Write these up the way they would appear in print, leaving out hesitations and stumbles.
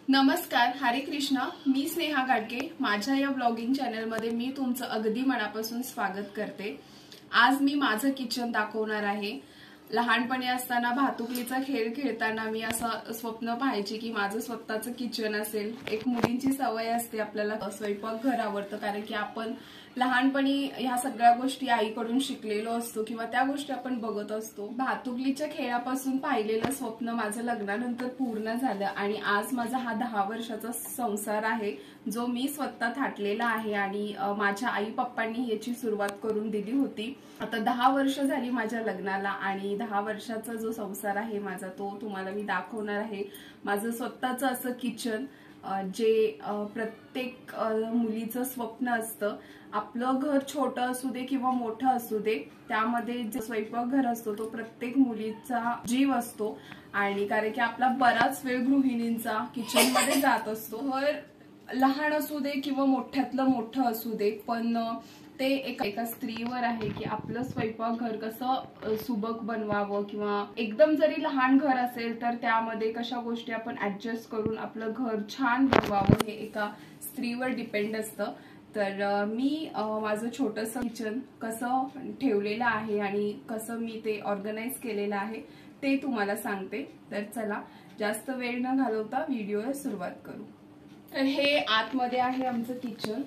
नमस्कार, हरे कृष्णा। मी स्नेहा गाडगे। माझ्या या ब्लॉगिंग चॅनलमध्ये मी तुमचं अगदी मनापासून स्वागत करते। आज मी माझं किचन दाखवणार आहे। लहानपणी असताना भातुकलीचा खेळ खेळताना मी असं स्वप्न पाहायचे की माझं स्वतःचं किचन असेल। एक मुलींची सवय असते, आपल्याला स्वयंपाकघर आवडतं, कारण की आपण लहानपणी ह्या सगळ्या गोष्टी आईकडून शिकलेलो असतो किंवा त्या गोष्टी आपण बघत असतो। भातुकलीच्या खेळापासून पाहिलेलं स्वप्न माझं लग्नानंतर पूर्ण झालं आणि आज माझा हा 10 वर्षाचा संसार आहे, जो मी स्वतः थाटलेला आहे आणि माझ्या आई पप्पांनी याची सुरुवात करून दिली होती। आता 10 वर्ष झाली माझ्या लग्नाला आणि 10 वर्षाचा जो संसार आहे माझा, तो तुम्हाला मी दाखवणार आहे। माझं स्वतःचं असं किचन, जे प्रत्येक मुलीचं स्वप्न असतं। आपलं घर छोटं असू दे किंवा मोठं असू दे, त्यामध्ये जे स्वयंपाकघर असतो तो प्रत्येक मुलीचा जीव असतो। आणि कारण की आपला बराच वेळ गृहिणींचा किचन मध्ये जात असतो। घर लहान असू दे किंवा मोठ्यातलं मोठं असू दे, पण ते एका स्त्रीवर आहे की आपलं स्वयंपाकघर कसं सुबक बनवावं किंवा एकदम जरी लहान घर असेल तर त्यामध्ये कशा गोष्टी आपण ऍडजस्ट करून आपलं घर छान बनवावं, हे एका स्त्रीवर डिपेंड असतं। तर मी माझं छोटंसं किचन कसं ठेवलेलं आहे आणि कसं मी ते ऑर्गनाइज केलेलं आहे ते तुम्हाला सांगते। तर चला, जास्त वेळ न घालवता व्हिडिओला सुरुवात करू। तर हे आतमध्ये आहे आमचं किचन।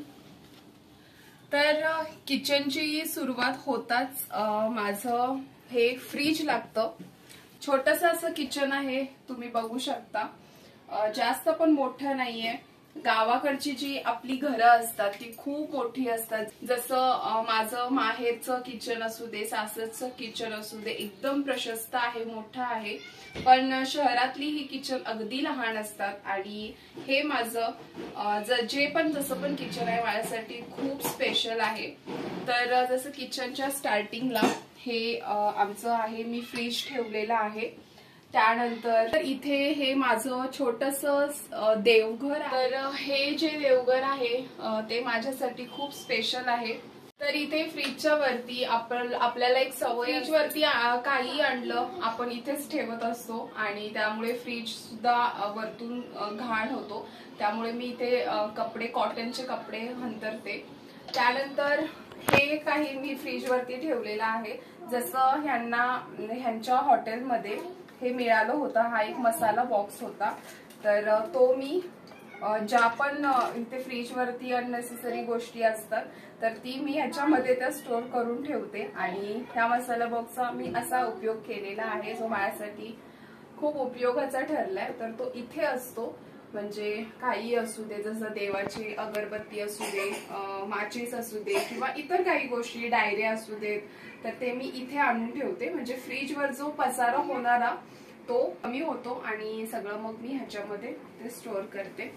तर किचनची सुरुवात होताच माझं हे फ्रीज लागतं। छोटंसं असं किचन आहे, तुम्ही बघू शकता। जास्त पण मोठं नाहीये। गावाकडची जी आपली घरं असतात ती खूप मोठी असतात। जसं माझं माहेरचं किचन असू दे, सासरचं किचन असू दे, एकदम प्रशस्त आहे, मोठं आहे। पण शहरातली ही किचन अगदी लहान असतात आणि हे माझं जसं पण किचन आहे माझ्यासाठी खूप स्पेशल आहे। तर जसं किचनच्या स्टार्टिंगला हे आमचं आहे, मी फ्रीज ठेवलेलं आहे। त्यानंतर इथे हे माझं छोटंसं देवघर आहे। तर हे जे देवघर आहे ते माझ्यासाठी खूप स्पेशल आहे। तर इथे फ्रीजच्या वरती आपल्याला एक सवय, फ्रीज वरती काही आणलं आपण इथेच ठेवत असतो आणि त्यामुळे फ्रीज सुद्धा वरतून घाण होतो। त्यामुळे मी इथे कपडे, कॉटनचे कपडे अंतरते। त्यानंतर हे काही मी फ्रीज वरती ठेवलेलं आहे। जसं ह्यांच्या हॉटेलमध्ये हे मिळालं होतं, हा एक मसाला बॉक्स होता। तर तो मी ज्या पण इथे फ्रीज वरती अननेसेसरी गोष्टी असतात तर ती मी ह्याच्यामध्ये त्या स्टोर करून ठेवते आणि ह्या मसाला बॉक्सचा मी असा उपयोग केलेला आहे, जो माझ्यासाठी खूप उपयोगाचा ठरलाय। तर तो इथे असतो, म्हणजे काही असू दे, जसं देवाची अगरबत्ती असू दे, माचीस असू दे किंवा इतर काही गोष्टी, डायऱ्या असू देत, तर ते मी इथे आणून ठेवते। म्हणजे फ्रीजवर जो पसारा होणारा तो कमी होतो आणि सगळं मग मी ह्याच्यामध्ये ते स्टोअर करते।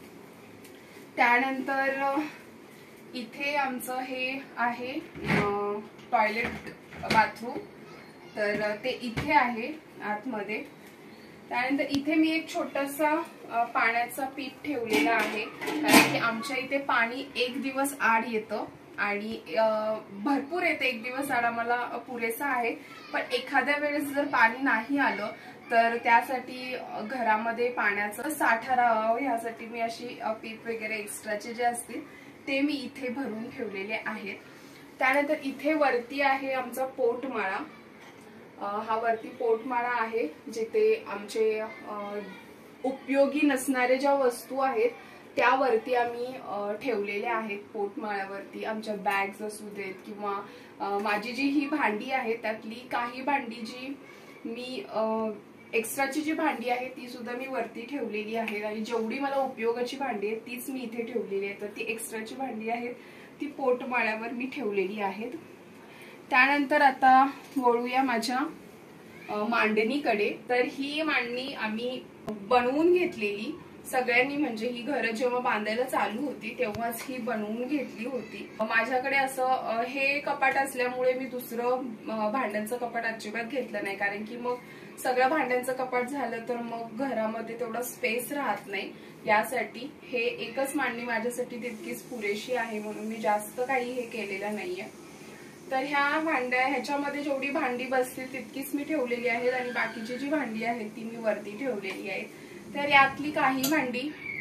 त्यानंतर इथे आमचं हे आहे टॉयलेट बाथरूम, तर ते इथे आहे आतमध्ये। त्यानंतर इथे मी एक छोटासा पाण्याचा पीप ठेवलेला आहे, कारण की आमच्या इथे पाणी एक दिवस आड येतं आणि भरपूर येते, एक दिवस आड आम्हाला पुरेसा आहे। पण एखाद्या वेळेस जर पाणी नाही आलं तर त्यासाठी घरामध्ये पाण्याचा साठा राहावा, यासाठी मी अशी पीप वगैरे एक्स्ट्राचे जे असतील ते मी इथे भरून ठेवलेले आहेत। त्यानंतर इथे वरती आहे आमचा पोटमाळा। हा वरती पोटमाळा आहे, जिथे आमचे उपयोगी नसणारे ज्या वस्तू आहेत त्यावरती आम्ही ठेवलेल्या आहेत। पोटमाळ्यावरती आमच्या बॅग्स असू देत किंवा माझी जी ही भांडी आहे त्यातली काही भांडी जी मी एक्स्ट्राची जी भांडी आहे ती सुद्धा मी वरती ठेवलेली आहे आणि जेवढी मला उपयोगाची भांडी आहेत तीच मी इथे ठेवलेली आहे। तर ती एक्स्ट्राची भांडी आहेत ती पोटमाळ्यावर मी ठेवलेली आहेत। त्यानंतर आता वळूया माझ्या मांडणीकडे। तर ही मांडणी आम्ही बनवून घेतलेली सगळ्यांनी, म्हणजे ही घरं जेव्हा बांधायला चालू होती तेव्हाच ही बनवून घेतली होती। माझ्याकडे असं हे कपाट असल्यामुळे मी दुसरं भांड्यांचं कपाट अजिबात घेतलं नाही, कारण की मग सगळं भांड्यांचं कपाट झालं तर मग घरामध्ये तेवढा स्पेस राहत नाही। यासाठी हे एकच मांडणी माझ्यासाठी तितकीच पुरेशी आहे, म्हणून मी जास्त काही हे केलेलं नाहीये। तर ह्याच्यामध्ये जेवढी भांडी बसतील तितकीच मी ठेवलेली आहेत आणि बाकीची जी भांडी आहेत ती मी वरती ठेवलेली आहे। तर यातली काही भांडी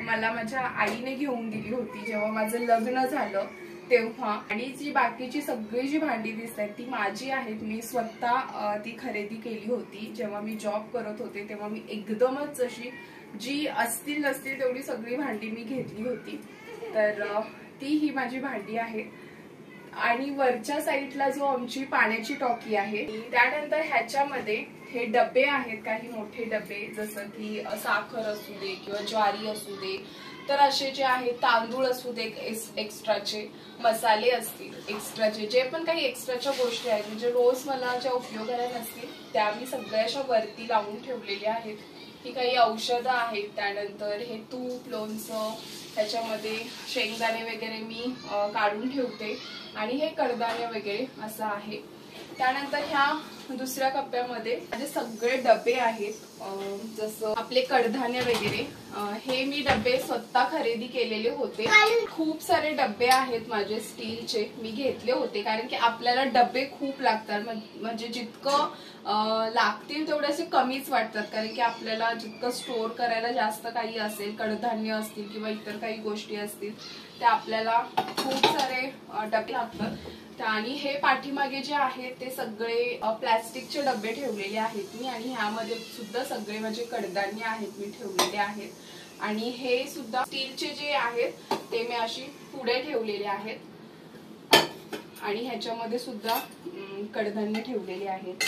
मला माझ्या आईने घेऊन दिली होती जेव्हा माझं लग्न झालं तेव्हा। आणि जी बाकीची सगळी जी भांडी दिसतात ती माझी आहेत, मी स्वतः ती खरेदी केली होती। जेव्हा मी जॉब करत होते तेव्हा मी एकदमच अशी जी असतील नसतील तेवढी सगळी भांडी मी घेतली होती। तर ती ही माझी भांडी आहे। आणि वरच्या साईडला जो आमची पाण्याची टॉकी आहे, त्यानंतर ह्याच्यामध्ये हे डबे आहेत, काही मोठे डबे, जसं की साखर असू दे किंवा ज्वारी असू दे, तर असे जे आहेत तांदूळ असू दे, एक्स्ट्राचे मसाले असतील, एक्स्ट्राचे जे पण काही एक्स्ट्राच्या गोष्टी आहेत म्हणजे रोज मला ज्या उपयोगाला नसतील त्या मी सगळ्या अशा वरती लावून ठेवलेल्या आहेत। ही काही औषधं आहेत, त्यानंतर हे तूप, लोणचं, त्याच्यामध्ये शेंगदाणे वगैरे मी काढून ठेवते आणि हे कडधान्य वगैरे असं आहे। त्यानंतर ह्या दुसऱ्या कप्प्यामध्ये माझे सगळे डबे आहेत, जसं आपले कडधान्य वगैरे, हे मी डबे स्वतः खरेदी केलेले होते। खूप सारे डबे आहेत माझे स्टीलचे, मी घेतले होते कारण की आपल्याला डबे खूप लागतात, म्हणजे जितकं लागतील तेवढे असे कमीच वाटतात, कारण की आपल्याला जितकं स्टोअर करायला जास्त काही असेल, कडधान्य असतील किंवा इतर काही गोष्टी असतील, त्या आपल्याला खूप सारे डबे लागतात। आणि हे पाठीमागे जे आहेत ते सगळे प्लास्टिकचे डबे ठेवलेले आहेत मी, आणि ह्यामध्ये सुद्धा सगळे माझे कडधान्य आहेत मी ठेवलेले आहेत। आणि हे सुद्धा स्टीलचे जे आहेत ते मी अशी पुढे ठेवलेले आहेत, आणि ह्याच्यामध्ये सुद्धा कडधान्य ठेवलेले आहेत।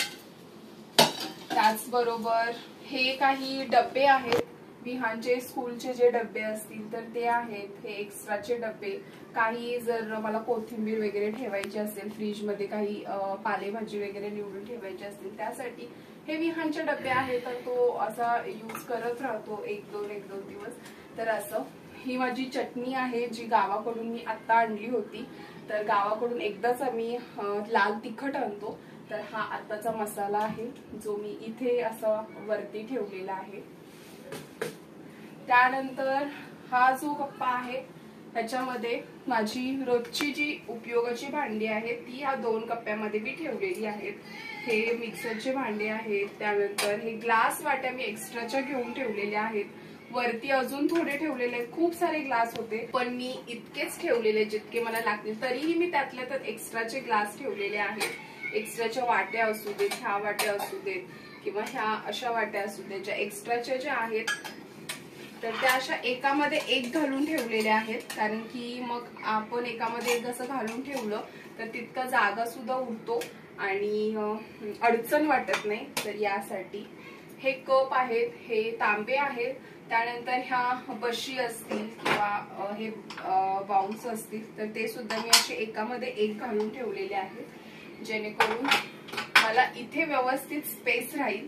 त्याचबरोबर हे काही डबे आहेत, विहानचे स्कूलचे जे डबे असतील तर ते आहेत, हे एक्स्ट्राचे डबे। काही जर मला कोथिंबीर वगैरे ठेवायची असेल फ्रीज मध्ये, काही पालेभाजी वगैरे निवडून ठेवायची असतील त्यासाठी हे विहानचे डबे आहेत, तर तो असा यूज करत राहतो एक दोन दिवस। तर असं ही माझी चटणी आहे जी गावाकडून मी आता आणली होती, तर गावाकडून एकदाच आम्ही लाल तिखट आणतो, तर हा आताचा मसाला आहे जो मी इथे असा वरती ठेवलेला आहे। त्यानंतर हा जो कप्पा आहे त्याच्यामध्ये माझी रोजची जी उपयोगाची भांडी आहेत ती ह्या 2 कप्प्यामध्ये मी ठेवलेली आहेत। हे मिक्सरचे भांडे आहेत, त्यानंतर हे ग्लास वाट्या मी एक्स्ट्राच्या घेऊन ठेवलेल्या आहेत, वरती अजून थोडे ठेवलेले आहेत। खूप सारे ग्लास होते पण मी इतकेच ठेवलेले जितके मला लागतील, तरीही मी त्यातल्या त्यात एक्स्ट्राचे ग्लास ठेवलेले आहेत। एक्स्ट्राच्या वाट्या असू देत, ह्या वाट्या असू देत किंवा ह्या अशा वाट्या असू देत, ज्या एक्स्ट्राच्या ज्या आहेत तर त्या अशा एकामध्ये एक घालून ठेवलेल्या आहेत, कारण की मग आपण एकामध्ये एक असं घालून ठेवलं तर तितका जागा सुद्धा उरतो आणि अडचण वाटत नाही, तर यासाठी। हे कप आहेत, हे तांबे आहेत, त्यानंतर ह्या बशी असतील किंवा हे बाउल्स असतील तर ते सुद्धा मी असे एकामध्ये एक घालून ठेवलेले आहेत, जेणेकरून मला इथे व्यवस्थित स्पेस राहील।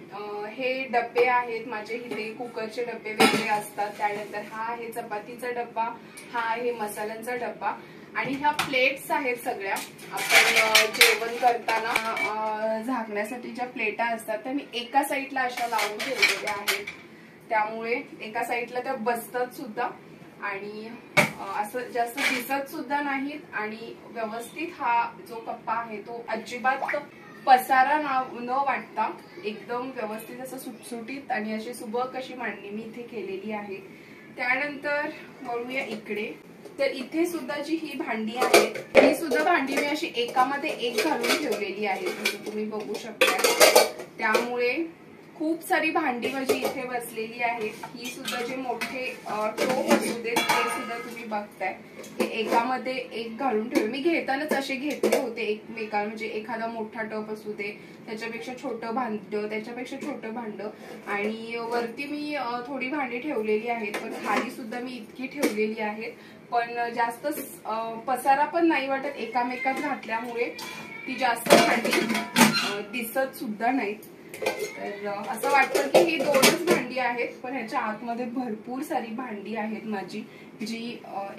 हे डबे आहेत माझे, इथे कुकरचे डबे वगैरे असतात। त्यानंतर हा आहे चपातीचा डब्बा, हा आहे मसाल्यांचा डब्बा, आणि ह्या प्लेट्स आहेत सगळ्या आपण जेवण करताना झाकण्यासाठी ज्या प्लेटा असतात त्या मी एका साईडला अशा लावून ठेवलेल्या आहेत, त्यामुळे एका साईडला त्या बसतात सुद्धा आणि असं जास्त दिसत सुद्धा नाहीत, आणि व्यवस्थित हा जो कप्पा आहे तो अजिबात पसारा न वाटता एकदम व्यवस्थित असं सुटसुटीत आणि अशी सुबक अशी मांडणी मी इथे केलेली आहे। त्यानंतर वळूया इकडे, तर इथे सुद्धा जी ही भांडी आहे ही सुद्धा भांडी मी अशी एकामध्ये एक घालून ठेवलेली आहे, जसं तुम्ही बघू शकता। त्यामुळे खूप सारी भांडी माझी इथे बसलेली आहेत। ही सुद्धा जे मोठे टोप असू देत ते सुद्धा तुम्ही बघताय, हे एकामध्ये एक घालून ठेवले। मी घेतानाच असे घेतले होते एकमेकांना, म्हणजे एखादा मोठा टप असू दे, त्याच्यापेक्षा छोटं भांड, त्याच्यापेक्षा छोटं भांड, आणि वरती मी थोडी भांडी ठेवलेली आहेत, पण खाली सुद्धा मी इतकी ठेवलेली आहेत, पण जास्त पसारा पण नाही वाटत एकामेकात घातल्यामुळे, ती जास्त भांडी दिसत सुद्धा नाहीत। तर असं वाटतं की ही 2च भांडी आहेत, पण ह्याच्या आतमध्ये भरपूर सारी भांडी आहेत माझी, जी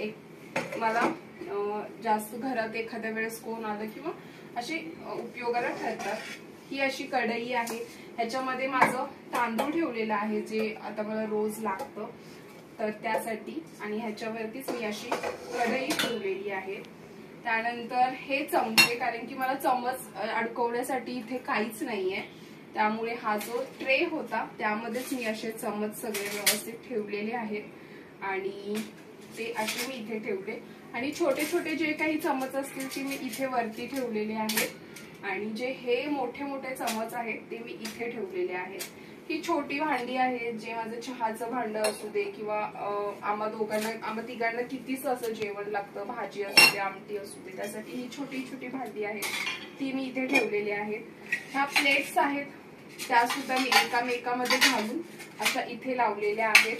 एक मला जास्त घरात एखाद्या वेळेस कोण आलं किंवा अशी उपयोगाला ठरतात। ही अशी कढई आहे, ह्याच्यामध्ये माझं तांदूळ ठेवलेलं आहे जे आता मला रोज लागतं, तर त्यासाठी, आणि ह्याच्यावरतीच मी अशी कढई ठेवलेली आहे। त्यानंतर हे चमचे, कारण की मला चमच अडकवण्यासाठी इथे काहीच नाहीये, त्यामुळे हा जो ट्रे होता त्यामध्येच मी असे चमच सगळे व्यवस्थित ठेवलेले आहेत। आणि ते असे मी इथे ठेवले आणि छोटे छोटे जे काही चमच असतील ते मी इथे वरती ठेवलेले आहेत आणि जे हे मोठे मोठे चमच आहेत ते मी इथे ठेवलेले आहेत। ही छोटी भांडी आहेत, जे माझं चहाचं भांड असू दे किंवा आम्हा तिघांना कितीच असं जेवण लागतं, भाजी असू दे आमटी असू दे, त्यासाठी ही छोटी छोटी भांडी आहेत ती मी इथे ठेवलेली आहेत। ह्या प्लेट्स आहेत त्या सुद्धा मी एकामेकामध्ये घालून अशा इथे लावलेल्या आहेत।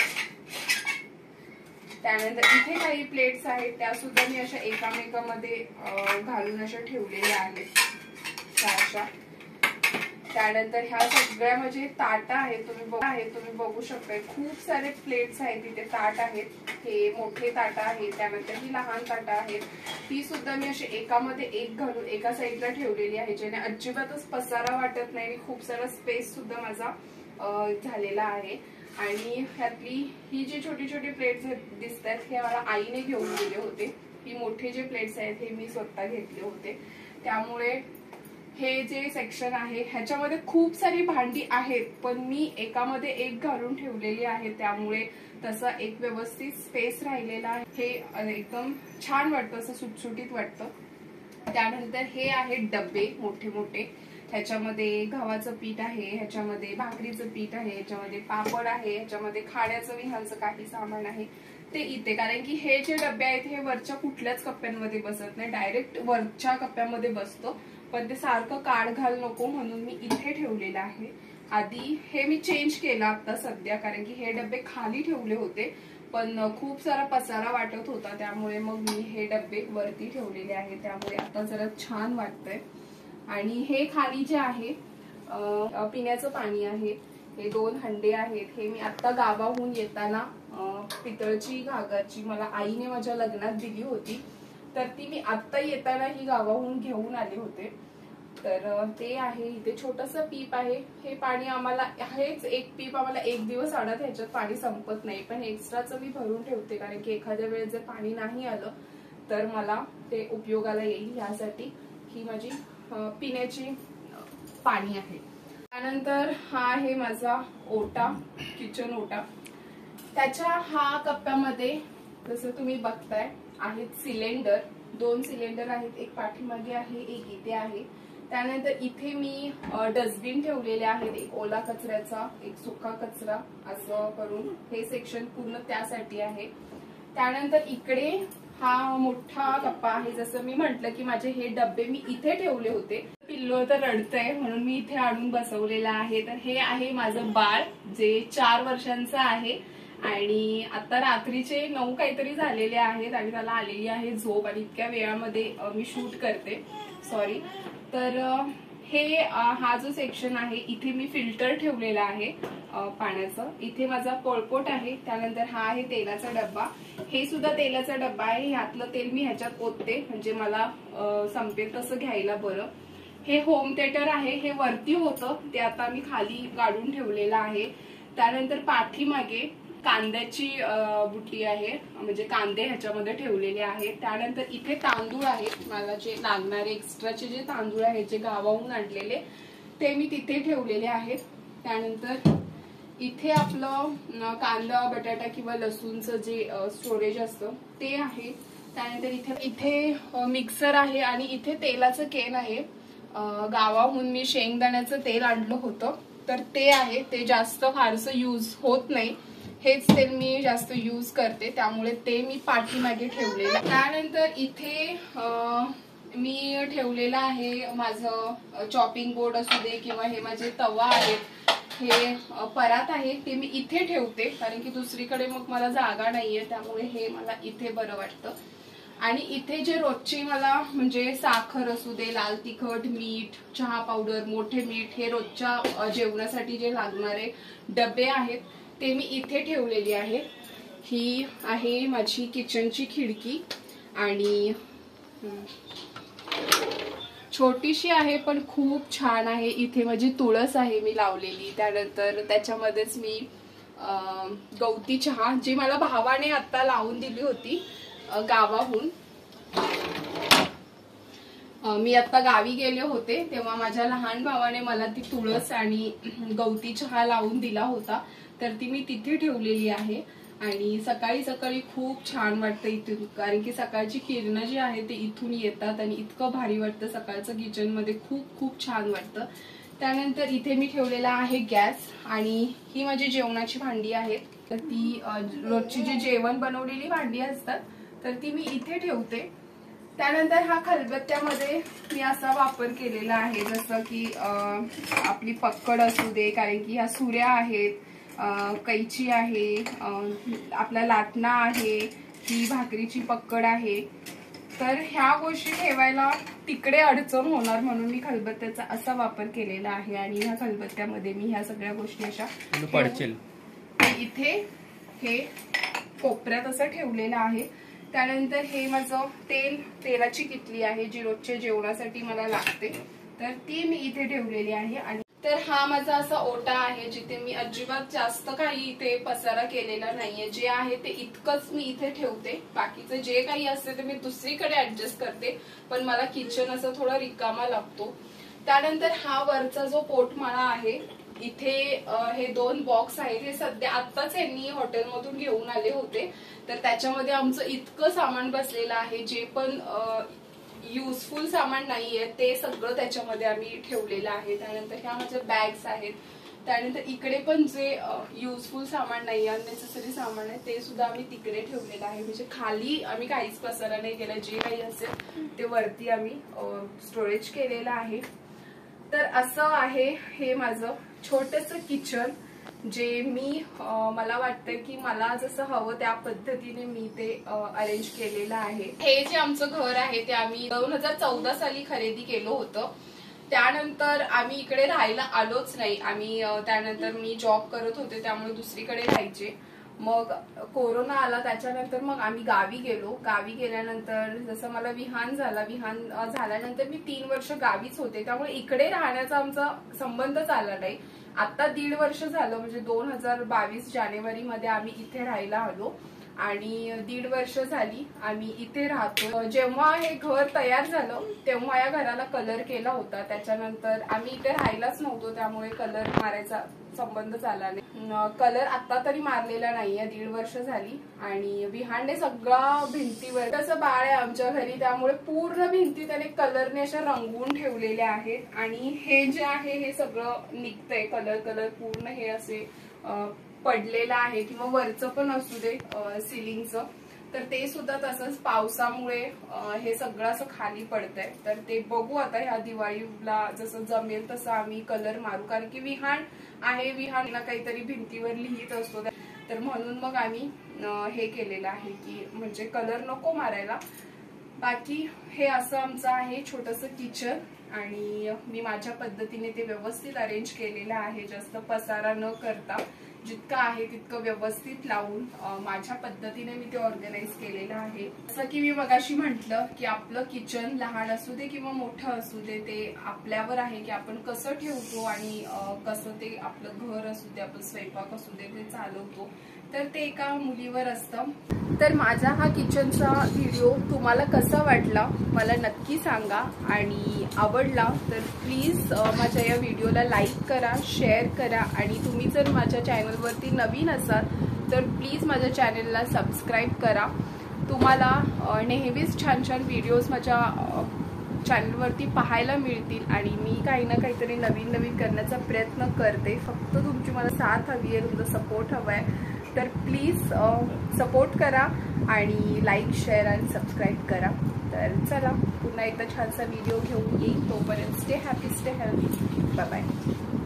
त्यानंतर इथे काही प्लेट्स आहेत त्या सुद्धा मी अशा एकामेकामध्ये घालून अशा ठेवलेल्या आहेत अशा। त्यानंतर ह्या सगळ्या म्हणजे ताट आहेत, तुम्ही बघू शकताय खूप सारे प्लेट्स आहेत इथे, ताट आहेत, हे मोठे ताट आहेत, त्यानंतर ही लहान ताट आहेत, ती सुद्धा मी अशी एकामध्ये एक घालून एका साईडला ठेवलेली आहे, ज्याने अजिबातच पसारा वाटत नाही आणि खूप सारा स्पेस सुद्धा माझा झालेला आहे। आणि ह्यातली ही जी छोटी छोटी प्लेट्स दिसतात हे मला आईने घेऊन दिले होते, ही मोठे जे प्लेट्स आहेत हे मी स्वतः घेतले होते। त्यामुळे हे जे सेक्शन आहे ह्याच्यामध्ये खूप सारी भांडी आहेत, पण मी एकामध्ये एक घालून ठेवलेली आहे, त्यामुळे तसा एक व्यवस्थित स्पेस राहिलेला आहे, हे एकदम छान वाटतं, असं सुटसुटीत वाटतं। त्यानंतर हे आहेत डब्बे मोठे मोठे, ह्याच्यामध्ये गव्हाचं पीठ आहे, ह्याच्यामध्ये भाकरीचं पीठ आहे, ह्याच्यामध्ये पापड आहे, ह्याच्यामध्ये खाण्याचं विहांचं काही सामान आहे ते इथे, कारण की हे जे डबे आहेत हे वरच्या कुठल्याच कप्प्यांमध्ये बसत नाही, डायरेक्ट वरच्या कप्प्यामध्ये बसतो, पण ते सारखं काढ घाल नको म्हणून मी इथे ठेवलेलं आहे। आधी हे मी चेंज केलं आता सध्या, कारण की हे डबे खाली ठेवले होते पण खूप सारा पसारा वाटत होता, त्यामुळे मग मी हे डबे वरती ठेवलेले आहे, त्यामुळे आता जरा छान वाटतंय। आणि हे खाली जे आहे पिण्याचं पाणी आहे, हे 2 हंडे आहेत, हे मी आता गावाहून येताना पितळची घागरची मला आईने माझ्या लग्नात दिली होती, तर ती मी आता येताना ही गावाहून घेऊन आले होते, तर ते आहे। इथे छोटंसं पीप आहे, हे पाणी आम्हाला हेच एक पीप आम्हाला एक दिवस आडत ह्याच्यात पाणी संपत नाही, पण एक्स्ट्राचं मी भरून ठेवते, कारण की एखाद्या वेळेस जर पाणी नाही आलं तर मला ते उपयोगाला येईल, यासाठी ही माझी पिण्याची पाणी आहे। त्यानंतर हा आहे माझा ओटा, किचन ओटा, त्याच्या हा कप्प्यामध्ये जसं तुम्ही बघताय आहेत सिलेंडर, 2 सिलेंडर आहेत, एक पाठीमागे आहे एक इथे आहे। त्यानंतर इथे मी डस्टबिन ठेवलेले आहेत, एक ओला कचऱ्याचा एक सुका कचरा, असं करून हे सेक्शन पूर्ण त्यासाठी आहे। त्यानंतर इकडे हा मोठा कप्पा आहे, जसं मी म्हटलं की माझे हे डब्बे मी इथे ठेवले होते, पिल्लू तर रडतंय म्हणून मी इथे आणून बसवलेलं आहे। तर हे आहे माझं बाळ जे 4 वर्षांचं आहे आणि आता रात्रीचे 9 काहीतरी झालेले आहेत आणि त्याला आलेली आहे झोप, आणि इतक्या वेळामध्ये मी शूट करते, सॉरी। तर हे हा जो सेक्शन आहे इथे मी फिल्टर ठेवलेला आहे पाण्याचं, इथे माझा पोळपोट आहे। त्यानंतर हा आहे तेलाचा डब्बा, हे सुद्धा तेलाचा डब्बा आहे, ह्यातलं तेल मी ह्याच्यात ओतते म्हणजे मला संपेल तसं घ्यायला बरं। हे होम थिएटर आहे, हे वरती होतं ते आता मी खाली काढून ठेवलेलं आहे। त्यानंतर पाठीमागे कांद्याची बुटी आहे, म्हणजे कांदे ह्याच्यामध्ये ठेवलेले आहेत। त्यानंतर इथे तांदूळ आहेत, मला जे लागणारे एक्स्ट्राचे जे तांदूळ आहेत जे गावाहून आणलेले ते मी तिथे ठेवलेले आहेत। त्यानंतर इथे आपलं कांदा बटाटा किंवा लसूणचं जे स्टोरेज असतं ते आहे। त्यानंतर इथे मिक्सर आहे आणि इथे तेलाचं कॅन आहे, गावाहून मी शेंगदाण्याचं तेल आणलं होतं तर ते आहे, ते जास्त फारसं यूज होत नाही, हेच तेल मी जास्त यूज करते, त्यामुळे ते मी पाठीमागे ठेवलेलं। त्यानंतर इथे मी ठेवलेलं आहे माझं चॉपिंग बोर्ड असू दे किंवा हे माझे तवा आहेत, हे परात आहे ते मी इथे ठेवते, कारण की दुसरीकडे मग मला जागा नाहीये, त्यामुळे हे मला इथे बरं वाटतं। आणि इथे जे रोजची मला म्हणजे साखर असू दे, लाल तिखट, मीठ, चहा पावडर, मोठे मीठ, हे रोजच्या जेवणासाठी जे लागणारे डबे आहेत ते मी इथे ठेवलेली आहे। ही आहे माझी किचनची खिडकी आणि छोटीशी आहे पण खूप छान आहे, इथे माझी तुळस आहे मी लावलेली। त्यानंतर त्याच्यामध्येच मी गवती चहा जी मला भावाने आता लावून दिली होती गावाहून, मी आता गावी गेले होते तेव्हा माझ्या लहान भावाने मला ती तुळस आणि गवती चहा लावून दिला होता, तर ती मी तिथे ठेवलेली आहे। आणि सकाळी सकाळी खूप छान वाटतं इथून, कारण की सकाळची किरणं जी आहे ते इथून येतात आणि इतकं भारी वाटतं. सकाळचं किचन मध्ये खूप खूप छान वाटतं. त्यानंतर इथे मी ठेवलेला आहे गॅस आणि ही माझी जेवणाची भांडी आहेत. तर ती रोजची जी जेवण बनवलेली भांडी असतात तर ती मी इथे ठेवते. त्यानंतर हा खलबत्त्यामध्ये मी असा वापर केलेला आहे, जसं की आपली पक्कड असू दे, कारण की ह्या सुऱ्या आहेत, कैची आहे, आपला लाटणा आहे, ही भाकरीची पक्कड आहे. तर ह्या गोष्टी ठेवायला तिकडे अडचण होणार म्हणून मी खलबत्त्याचा असा वापर केलेला आहे. आणि ह्या खलबत्त्यामध्ये मी ह्या सगळ्या गोष्टी अशा इथे हे कोपऱ्यात असं ठेवलेलं आहे. त्यानंतर हे माझं तेलाची किटली आहे जी रोजच्या जेवणासाठी मला लागते, तर ती मी इथे ठेवलेली आहे. आणि तर हा माझा असा ओटा आहे जिथे मी अजिबात जास्त काही इथे पसारा केलेला नाहीये. जे आहे ते इतकंच मी इथे ठेवते, बाकीचं जे काही असते ते मी दुसरीकडे ऍडजस्ट करते, पण मला किचन असं थोडा रिकामा लागतो. त्यानंतर हा वरचा जो पोटमाळा आहे, इथे हे 2 बॉक्स आहेत. हे सध्या आत्ताच यांनी हॉटेलमधून घेऊन आले होते, तर त्याच्यामध्ये आमचं इतकं सामान बसलेलं आहे. जे पण युजफुल सामान नाहीये ते सगळं त्याच्यामध्ये आम्ही ठेवलेलं आहे. त्यानंतर ह्या माझ्या बॅग्स आहेत. त्यानंतर इकडे पण जे युजफुल सामान नाही, अननेसेसरी सामान आहे, ते सुद्धा आम्ही तिकडे ठेवलेलं आहे. म्हणजे खाली आम्ही काहीच पसारा नाही केला, जे काही असेल ते वरती आम्ही स्टोरेज केलेलं आहे. तर असं आहे हे माझं छोटंसं किचन, जे मला वाटतं की मला जसं हवं त्या पद्धतीने मी ते अरेंज केलेलं आहे. हे जे आमचं घर आहे ते आम्ही 2014 साली खरेदी केलं होतं. त्यानंतर आम्ही इकडे राहायला आलोच नाही. आम्ही त्यानंतर मी जॉब करत होते, त्यामुळे दुसरीकडे राहायचे. मग कोरोना आला, त्याच्यानंतर मग आम्ही गावी गेलो. गावी गेल्यानंतर जसं मला विहान झाल्यानंतर मी 3 वर्ष गावीच होते, त्यामुळे इकडे राहण्याचा आमचा संबंधच आला नाही. आता 1.5 वर्ष झालं, म्हणजे 2022 जानेवारी मध्ये आम्ही इथे राहायला आलो आणि 1.5 वर्ष झाली आम्ही इथे राहतो. जेव्हा हे घर तयार झालं तेव्हा या घराला कलर केला होता. त्याच्यानंतर आम्ही इथे राहायलाच नव्हतो, त्यामुळे कलर मारायचा संबंधच आला नाही. कलर आता तरी मारलेला नाहीये, 1.5 वर्ष झाली. आणि विहानने सगळा भिंतीवर, तसं बाळ आहे आमच्या घरी, त्यामुळे पूर्ण भिंती त्याने कलरने अशा रंगवून ठेवलेल्या आहेत. आणि हे जे आहे हे सगळं निघतंय, कलर पूर्ण हे असे पडलेलं आहे, किंवा वरचं पण असू दे सिलिंगचं, तर ते सुद्धा तसंच पावसामुळे हे सगळं असं खाली पडतंय. तर ते बघू आता ह्या दिवाळीला जसं जमेल तसं आम्ही कलर मारू, कारण की विहान ना काहीतरी भिंतीवर लिहित असतो, तर म्हणून मग आम्ही हे केलेलं आहे की म्हणजे कलर नको मारायला. बाकी हे असं आमचं आहे छोटंसं किचन, आणि मी माझ्या पद्धतीने ते व्यवस्थित अरेंज केलेलं आहे, जास्त पसारा न करता जितकं आहे तितकं व्यवस्थित लावून माझ्या पद्धतीने मी ते ऑर्गनाइज केलेलं आहे. जसं की मी मगाशी म्हटलं की आपलं किचन लहान असू दे किंवा मोठं असू दे, ते आपल्यावर आहे की आपण कसं ठेवतो आणि कसं ते आपलं घर असू दे, आपलं स्वयंपाक असू दे ते चालवतो, तर ते एका मुलीवर असतं. तर माझा हा किचनचा व्हिडिओ तुम्हाला कसा वाटला मला नक्की सांगा, आणि आवडला तर प्लीज माझ्या या व्हिडिओला लाईक करा, शेअर करा, आणि तुम्ही जर माझ्या चॅनलवरती नवीन असाल तर प्लीज माझ्या चॅनलला सबस्क्राईब करा. तुम्हाला नेहमीच छान छान व्हिडिओज माझ्या चॅनलवरती पाहायला मिळतील, आणि मी काही ना काहीतरी नवीन करण्याचा प्रयत्न करते. फक्त तुमची मला साथ हवी आहे, तुमचा सपोर्ट हवा आहे. तर प्लीज सपोर्ट करा आणि लाईक, शेअर आणि सबस्क्राईब करा. तर चला, पुन्हा एकदा छानसा व्हिडिओ घेऊन येईल. तोपर्यंत stay happy, stay healthy. Bye bye.